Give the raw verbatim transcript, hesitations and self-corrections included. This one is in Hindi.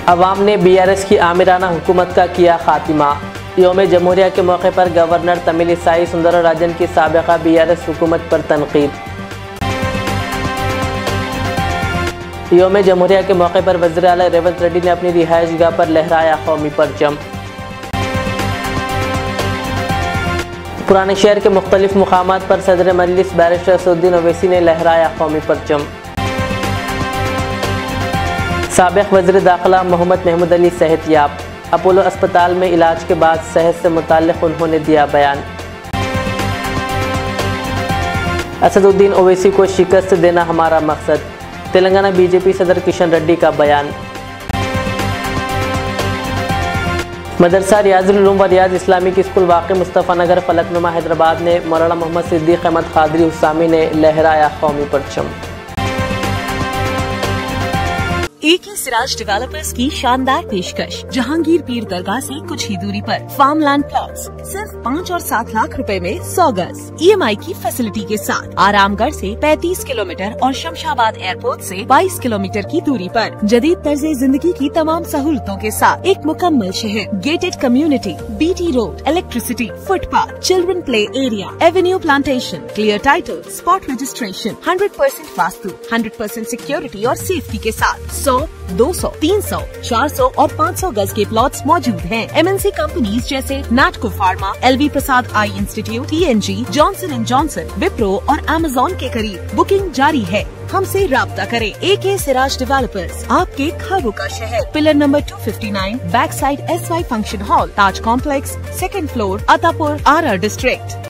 अवाम ने बी आर एस की आमिराना हुकूमत का किया खात्मा। योम जमहूरिया के मौके पर गवर्नर तमिलिसाई सुंदरराजन की साबिका बी आर एस हुकूमत पर तनकीद। योम जमहूरिया के मौके पर वज़ीर आला रेवंत रेड्डी ने अपनी रिहाइश गाह पर लहराया कौमी परचम। पुराने शहर के मुख्तलिफ मुकामात पर सदर मजलिस बैरिस्टर असदुद्दीन ओवैसी ने लहराया कौमी परचम। साबिक़ वज़ीर दाखिला मोहम्मद महमूद अली सेहतयाब, अपोलो अस्पताल में इलाज के बाद सेहत से मुताल्लिक़ उन्होंने दिया बयान। असदुद्दीन ओवैसी को शिकस्त देना हमारा मकसद, तेलंगाना बीजेपी सदर किशन रेड्डी का बयान। मदरसा रियाजुल उलूम व रियाज इस्लामिक स्कूल वाक़ मुस्तफ़ा नगर फलकनुमा हैदराबाद ने मौलाना मोहम्मद सिद्दीक़ अहमद क़ादरी हुस्सामी ने लहराया कौमी परचम। ए के सिराज डेवलपर्स की शानदार पेशकश, जहांगीर पीर दरगाह से कुछ ही दूरी पर फार्मलैंड प्लॉट्स सिर्फ पाँच और सात लाख रुपए में सौ गज ई एम आई की फैसिलिटी के साथ, आरामगढ़ से पैंतीस किलोमीटर और शमशाबाद एयरपोर्ट से बाईस किलोमीटर की दूरी पर, जदीद तर्ज जिंदगी की तमाम सहूलतों के साथ एक मुकम्मल शहर, gated community, B T road, electricity, footpath, children play area, avenue plantation, clear title, spot registration, hundred percent vastu, hundred percent security और सेफ्टी के साथ सौ दो सौ तीन सौ चार सौ और पाँच सौ गज के प्लॉट्स मौजूद हैं। एम एन सी कंपनीज जैसे Natco pharma, L V Prasad eye institute, T N G, Johnson and Johnson, Wipro और अमेजोन के करीब बुकिंग जारी है। हमसे राब्ता करें। ए के सिराज डेवलपर्स, आपके ख्वाबों का शहर, पिलर नंबर दो सौ उनसठ, back side S Y function hall, Taj complex, second floor, Attapur, R R district.